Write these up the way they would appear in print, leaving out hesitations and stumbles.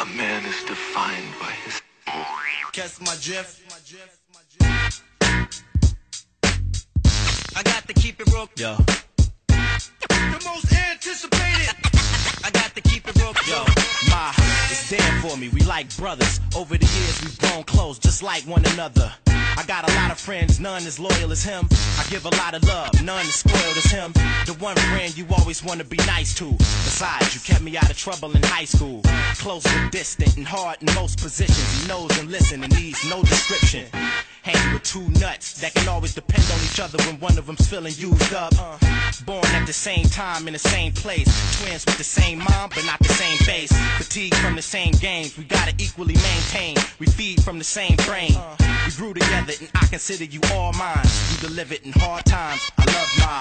man is defined by his... Catch my drift. I got to keep it real. Yo. The most anticipated. I got to keep it real. Yo, Ma, it's there for me. We like brothers. Over the years, we've grown close, just like one another. I got a lot of friends, none as loyal as him. I give a lot of love, none as spoiled as him. The one friend you always want to be nice to. Besides, you kept me out of trouble in high school. Close but distant and hard in most positions. He knows and listens and needs no description. Hang with two nuts that can always depend on each other when one of them's feeling used up. Born at the same time in the same place. Twins with the same mom but not the same base. Fatigue from the same games, we gotta equally maintain. We feed from the same brain. We grew together and I consider you all mine. You delivered in hard times, I love Ma.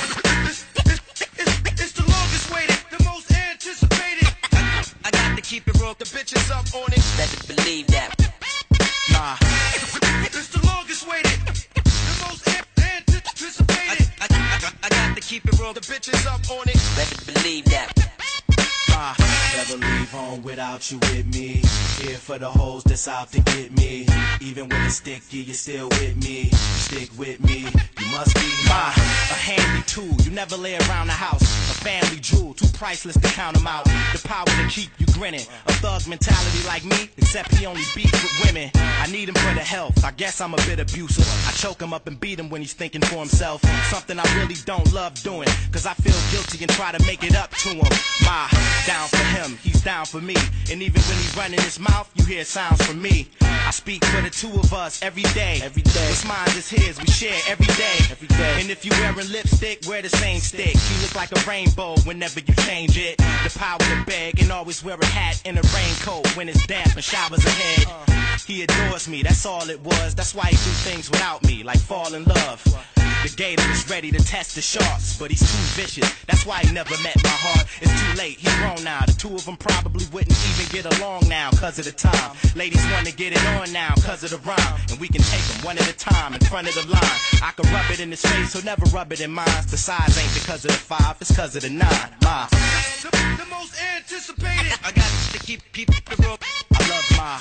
It's the longest waited, the most anticipated. I got to keep it real, the bitches up on it. Better believe that. Ma. It's the longest waited, the most anticipated. I got to keep it real, the bitches up on it. Better believe that. Never leave home without you with me. Here for the hoes that's out to get me. Even when it's sticky, you're still with me. Stick with me, you must be mine. A handy tool, you never lay around the house. A family jewel, too priceless to count them out. The power to keep you grinning. A thug mentality like me, except he only beats with women. I need him for the health, I guess I'm a bit abusive. I choke him up and beat him when he's thinking for himself. Something I really don't love doing, cause I feel guilty and try to make it up to him. Ma, down for him, he's down for me. And even when he's running his mouth, you hear sounds from me. I speak for the two of us every day. What's mine is his, we share every day. And if you wearing lipstick, wear the same stick. He look like a rainbow whenever you change it. The power to beg and always wear a hat and a raincoat when it's damp and showers ahead. He adores me, that's all it was. That's why he do things without me, like fall in love. The gator is ready to test the sharks, but he's too vicious. That's why he never met my heart. It's too late, he's grown now. The two of them probably wouldn't even get along now, cause of the time. Ladies wanna get it on now, cause of the rhyme. And we can take them one at a time in front of the line. I can rub it in his face, he'll never rub it in mine. The size ain't because of the 5, it's cause of the 9. Ma. The most anticipated. I got to keep it real. I love Ma.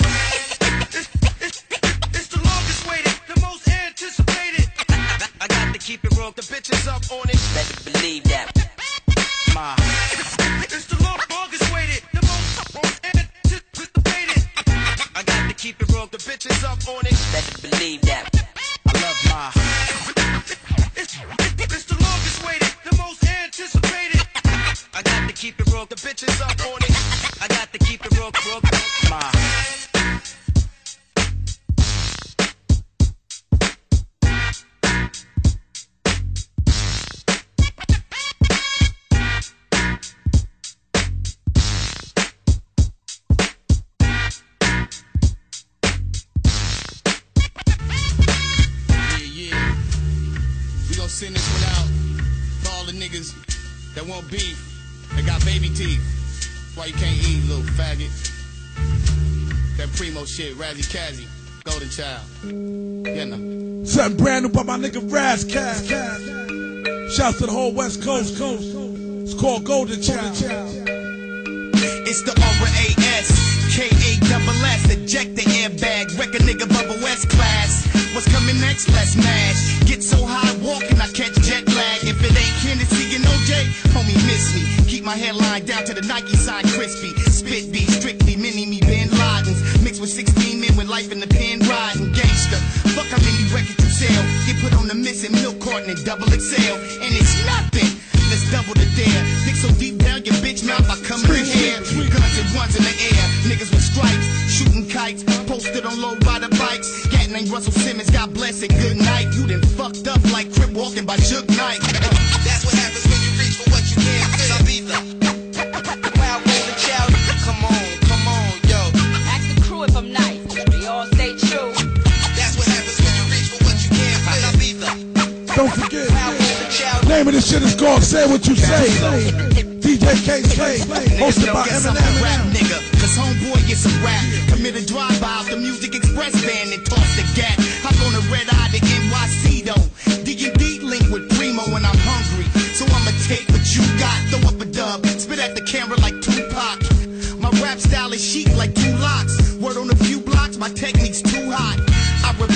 It's the longest waited, the most anticipated. I got to keep it real, the bitches up on it. Better believe that. Ma. It's the longest waited, the most anticipated. I got to keep it real, the bitches up on it. Better believe that. I love Ma. It's the longest waited, the most anticipated. I got to keep it real, the bitches up on it. I got to keep it real, Ma. Send this one out for all the niggas that want beef, that got baby teeth. Why you can't eat, little faggot? That primo shit, Razzie Kazzy, Golden Child. You know. Something brand new by my nigga Razzcast. Shouts to the whole West Coast. It's called Golden Child. It's the R.A.S. K-A-S-S, eject the airbag, wreck a nigga bubble West class. What's coming next? Let's mash. Get so high walking, I catch jet lag. If it ain't Hennessy and OJ, homie miss me. Keep my hairline down to the Nike sign crispy. Spit beat, strictly mini me Bin Ladens. Mixed with 16 men with life in the pen riding. Gangster, fuck how many records you sell. Get put on the missing milk carton and double XL. And it's nothing. Let's double the dare. Dig so deep down your bitch mouth, I come in here. Guns and ones in the air. Niggas with stripes, shooting kites. Posted on low rider bikes. Cat named Russell Simmons, God bless and good night. You done fucked up like Crip walking by Shook Knight. That's what happens when you reach for what you can't do. Sabitha. Wow, Golden Child. Come on, yo. Ask the crew if I'm nice. We all stay true. That's what happens when you reach for what you can't do. Sabitha. Don't forget, name of this shit is called Say What You Say. DJ K-Slay, hosted by Eminem. Rap nigga, cause homeboy gets some rap. Commit a drive-by off the Music Express van and toss the gat. Hop on a red eye to NYC though. D&D link with Primo when I'm hungry. So I'ma take what you got, throw up a dub, spit at the camera like Tupac. My rap rap style is chic like 2 locks. Word on a few blocks, my technique's too hot. I